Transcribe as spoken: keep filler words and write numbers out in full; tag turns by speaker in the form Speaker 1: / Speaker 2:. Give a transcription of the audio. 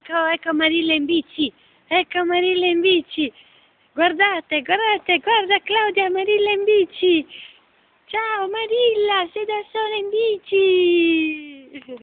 Speaker 1: Ecco, ecco Marilla in bici, ecco Marilla in bici. Guardate, guardate, guarda Claudia, Marilla in bici. Ciao Marilla, sei da sola in bici.